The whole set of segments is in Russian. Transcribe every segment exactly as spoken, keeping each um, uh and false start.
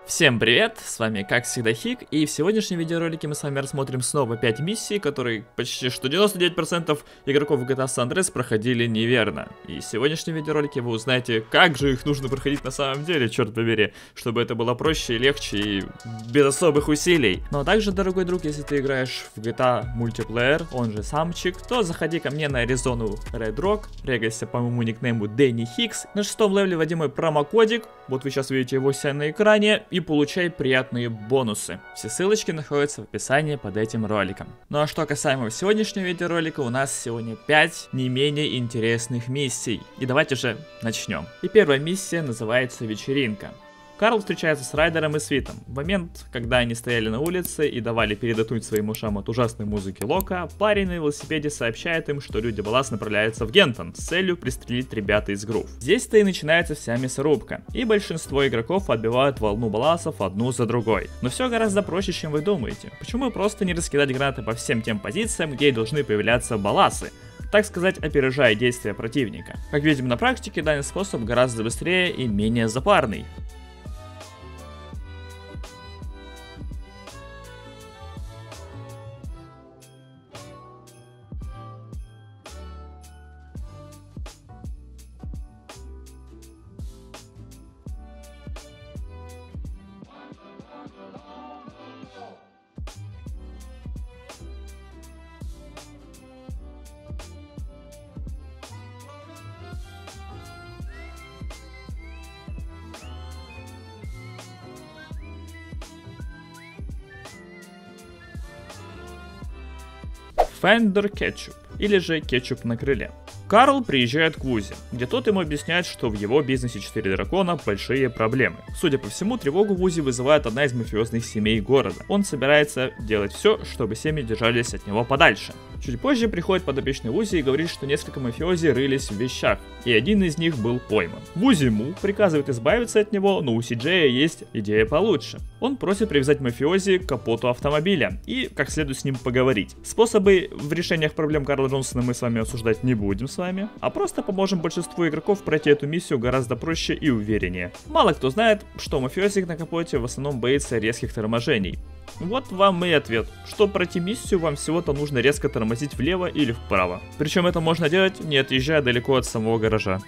Всем привет, с вами как всегда Хик, и в сегодняшнем видеоролике мы с вами рассмотрим снова пять миссий, которые почти что девяносто девять процентов игроков в джи ти эй San Andreas проходили неверно. И в сегодняшнем видеоролике вы узнаете, как же их нужно проходить на самом деле, черт побери, чтобы это было проще и легче и без особых усилий. Ну а также, дорогой друг, если ты играешь в джи ти эй мультиплеер, он же самчик, то заходи ко мне на Arizona Red Rock, регайся по моему никнейму Дэнни Хикс, на шестом левеле вводи мой промокодик, вот вы сейчас видите его себя на экране, и получай приятные бонусы. Все ссылочки находятся в описании под этим роликом. Ну а что касаемо сегодняшнего видеоролика, у нас сегодня пять не менее интересных миссий. И давайте же начнем. И первая миссия называется «Вечеринка». Карл встречается с Райдером и Свитом. В момент, когда они стояли на улице и давали передохнуть своим ушам от ужасной музыки Лока, парень на велосипеде сообщает им, что люди Баллас направляются в Гентон с целью пристрелить ребят из Грув. Здесь-то и начинается вся мясорубка, и большинство игроков отбивают волну Балласов одну за другой. Но все гораздо проще, чем вы думаете. Почему просто не раскидать гранаты по всем тем позициям, где и должны появляться Балласы? Так сказать, опережая действия противника. Как видим на практике, данный способ гораздо быстрее и менее запарный. Fender Ketchup, или же кетчуп на крыле. Карл приезжает к Вузи, где тот ему объясняет, что в его бизнесе четыре дракона большие проблемы. Судя по всему, тревогу Вузи вызывает одна из мафиозных семей города. Он собирается делать все, чтобы семьи держались от него подальше. Чуть позже приходит подопечный Вузи и говорит, что несколько мафиози рылись в вещах, и один из них был пойман. Вузи ему приказывает избавиться от него, но у Си Джея есть идея получше. Он просит привязать мафиози к капоту автомобиля и как следует с ним поговорить. Способы в решениях проблем Карла Джонсона мы с вами обсуждать не будем с вами, а просто поможем большинству игроков пройти эту миссию гораздо проще и увереннее. Мало кто знает, что мафиозик на капоте в основном боится резких торможений. Вот вам и ответ. Чтобы пройти миссию, вам всего-то нужно резко тормозить влево или вправо. Причем это можно делать, не отъезжая далеко от самого гаража.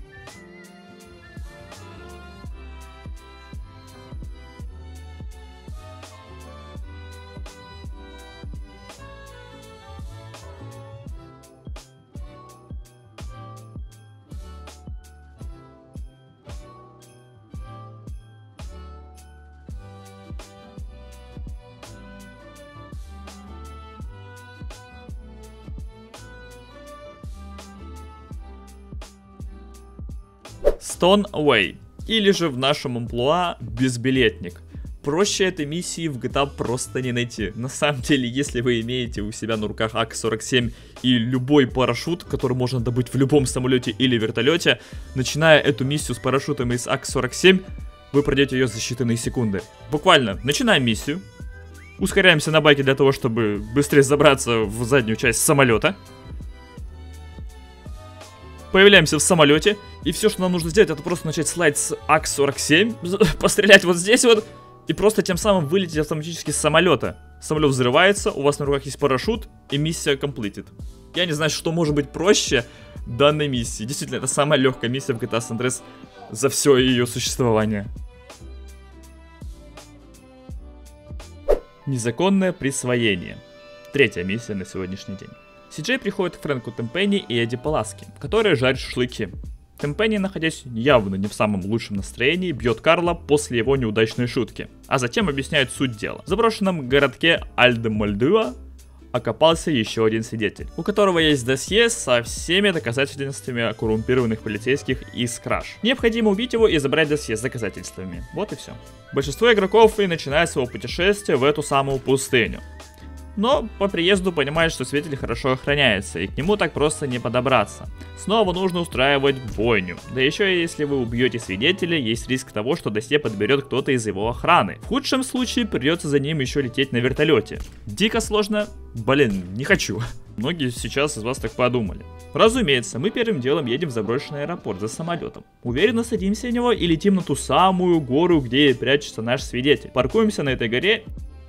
Stoneway, или же в нашем амплуа безбилетник. Проще этой миссии в джи ти эй просто не найти. На самом деле, если вы имеете у себя на руках ак сорок семь и любой парашют, который можно добыть в любом самолете или вертолете, начиная эту миссию с парашютом из ак сорок семь, вы пройдете ее за считанные секунды. Буквально, начинаем миссию, ускоряемся на байке для того, чтобы быстрее забраться в заднюю часть самолета. Появляемся в самолете, и все, что нам нужно сделать, это просто начать слайд с ак сорок семь, пострелять вот здесь вот, и просто тем самым вылететь автоматически с самолета. Самолет взрывается, у вас на руках есть парашют, и миссия completed. Я не знаю, что может быть проще данной миссии. Действительно, это самая легкая миссия в джи ти эй San Andreas за все ее существование. Незаконное присвоение. Третья миссия на сегодняшний день. Си Джей приходит к Фрэнку Темпенни и Эдди Паласки, которые жарят шашлыки. Темпенни, находясь явно не в самом лучшем настроении, бьет Карла после его неудачной шутки, а затем объясняет суть дела. В заброшенном городке Альде-Мальдуа окопался еще один свидетель, у которого есть досье со всеми доказательствами коррумпированных полицейских из Краш. Необходимо убить его и забрать досье с доказательствами. Вот и все. Большинство игроков и начинает свое путешествие в эту самую пустыню. Но по приезду понимает, что свидетель хорошо охраняется, и к нему так просто не подобраться. Снова нужно устраивать бойню. Да еще и если вы убьете свидетеля, есть риск того, что досье подберет кто-то из его охраны. В худшем случае придется за ним еще лететь на вертолете. Дико сложно? Блин, не хочу. Многие сейчас из вас так подумали. Разумеется, мы первым делом едем в заброшенный аэропорт за самолетом. Уверенно садимся в него и летим на ту самую гору, где прячется наш свидетель. Паркуемся на этой горе.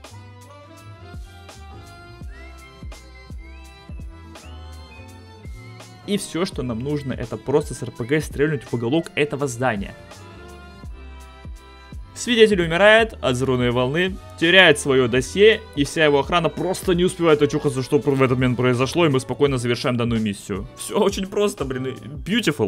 И все, что нам нужно, это просто с эр пэ гэ стрельнуть в уголок этого здания. Свидетель умирает от взрывной волны, теряет свое досье, и вся его охрана просто не успевает очухаться, что в этот момент произошло, и мы спокойно завершаем данную миссию. Все очень просто, блин, beautiful.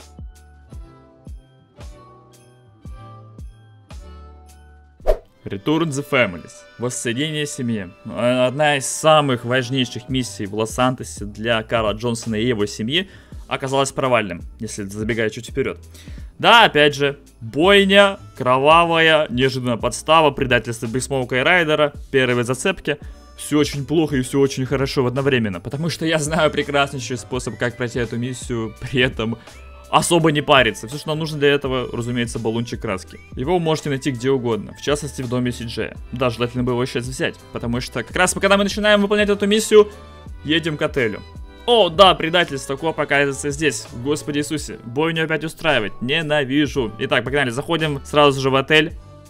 Return the Families. Воссоединение семьи. Одна из самых важнейших миссий в Лос-Сантосе для Карла Джонсона и его семьи оказалась провальным, если забегая чуть вперед. Да, опять же, бойня, кровавая, неожиданная подстава, предательство Биг Смоука и Райдера, первые зацепки. Все очень плохо и все очень хорошо одновременно, потому что я знаю прекраснейший способ, как пройти эту миссию, при этом особо не париться. Все, что нам нужно для этого, разумеется, баллончик краски. Его вы можете найти где угодно, в частности в доме Си Джея. Да, желательно бы его сейчас взять, потому что как раз когда мы начинаем выполнять эту миссию, едем к отелю. О, да, предательство, коп оказывается здесь. Господи Иисусе, бойню опять устраивать. Ненавижу. Итак, погнали, заходим сразу же в отель.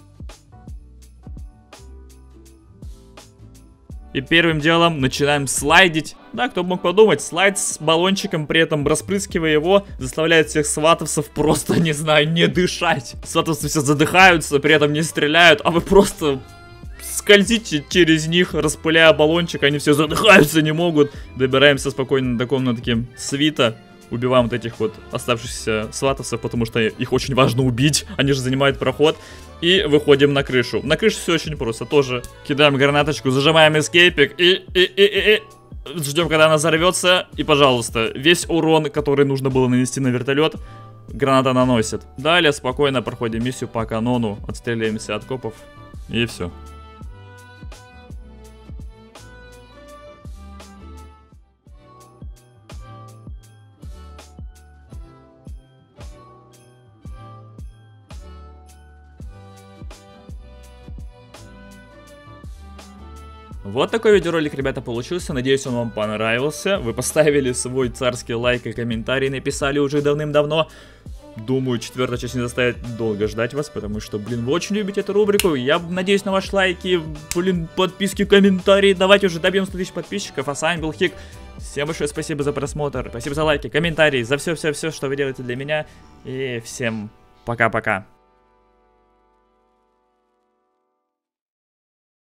И первым делом начинаем слайдить. Да, кто бы мог подумать, слайд с баллончиком, при этом распрыскивая его, заставляет всех сватовцев просто, не знаю, не дышать. Сватовцы все задыхаются, при этом не стреляют, а вы просто скользите через них, распыляя баллончик, они все задыхаются, не могут. Добираемся спокойно до комнатки свита. Убиваем вот этих вот оставшихся сватовцев, потому что их очень важно убить. Они же занимают проход. И выходим на крышу. На крыше все очень просто. Тоже кидаем гранаточку, зажимаем эскейпик и, и, и, и, и ждем, когда она взорвется. И, пожалуйста, весь урон, который нужно было нанести на вертолет, граната наносит. Далее спокойно проходим миссию по канону. Отстреливаемся от копов. И все. Вот такой видеоролик, ребята, получился. Надеюсь, он вам понравился. Вы поставили свой царский лайк и комментарий, написали уже давным-давно. Думаю, четвертая часть не заставит долго ждать вас, потому что, блин, вы очень любите эту рубрику. Я надеюсь на ваши лайки, блин, подписки, комментарии. Давайте уже добьем сто тысяч подписчиков. А с вами был Хик. Всем большое спасибо за просмотр. Спасибо за лайки, комментарии, за все-все-все, что вы делаете для меня. И всем пока-пока.